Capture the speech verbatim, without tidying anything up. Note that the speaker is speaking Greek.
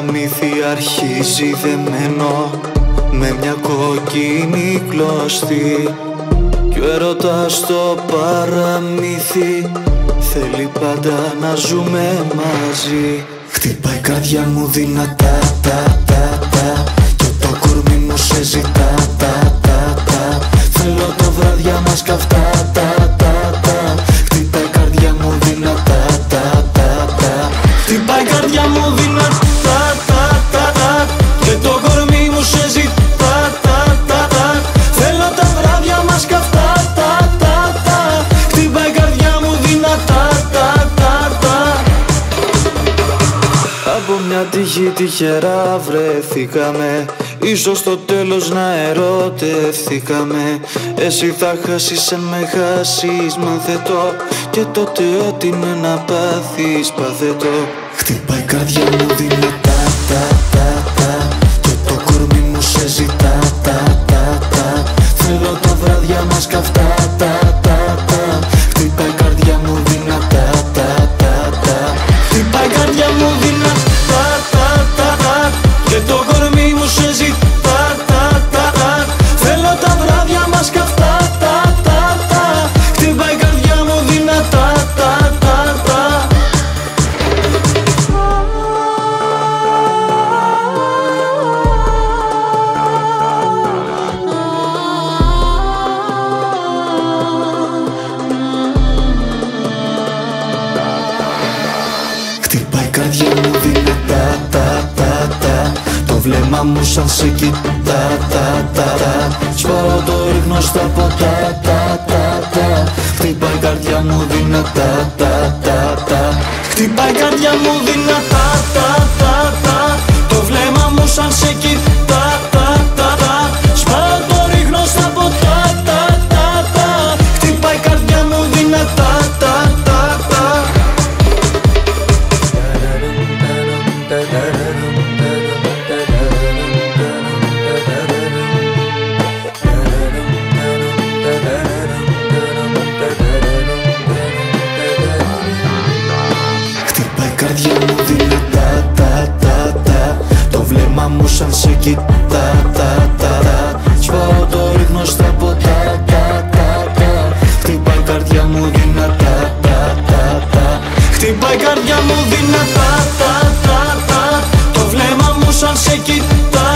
παραμύθι αρχίζει δεμένο με μια κόκκινη κλωστή κι ο έρωτας στο παραμύθι θέλει πάντα να ζούμε μαζί. Χτυπάει η καρδιά μου δυνατά τα, τα, τα, και το κορμί μου σε ζητά τα, τα, τα. Θέλω τα βράδια μας καυτά τα, τα, τα. Χτυπάει η καρδιά μου δυνατά τα, τα, τα. Χτυπάει η καρδιά μου δυνατά τα, τα, τα, και το κορμί μου σε ζητά τα, τα, τα. Θέλω τα βράδια μας καυτά τα, τα, τα. Χτυπάει η καρδιά μου δυνατά τα, τα, τα. Από μια τύχη τυχερά βρεθήκαμε, ίσως στο τέλος να ερωτευθήκαμε. Εσύ θα χάσεις αν με χάσεις, μάθετο, και τότε ό,τι είναι να πάθεις πάθετο. Χτυπάει η καρδιά μου δυνατά τα, τα, τα, και το κορμί μου σε ζητά τα, τα, τα. Θέλω τα βράδια μας καυτά τα, τα, τα. Χτυπάει η καρδιά μου δυνατά τα, τα, τα. Χτυπάει η καρδιά μου δυνατά τα, τα, τα, και το κορμί μου σε ζητά τα, τα, τα. Θέλω τα βράδια μας καυτά τα, τα, τα. Χτυπάει η καρδιά μου δυνατά τα, τα, τα. Χτυπάει η καρδιά μου δυνατά τα, τα, τα. Το βλέμμα μου σαν σε κοιτά τα, τα, τα. Σπάω το ρίχνω στα ποτά τα, τα, τα. Χτυπάει η καρδιά μου δυνατά τα, τα, τα. Χτυπάει η καρδιά μου δυνατά τα, τα, τα. Το βλέμμα μου σαν σε κοιτά τα, τα, τα. Σπάω το ρίχνω στα ποτά τα, τα, τα. Χτυπάει η καρδιά μου δυνατά τα, τα, τα. Χτυπάει η καρδιά μου δυνατά τα, τα, τα. Το βλέμμα μου σαν σε κοιτά τα, τα, τα. Σπάω το ρίχνω στα ποτά τα, τα, τα. Χτυπάει η καρδιά μου δυνατά τα, τα, τα. Χτυπάει η καρδιά μου δυνατά τα, τα, τα. Το βλέμμα μου σαν σε κοιτά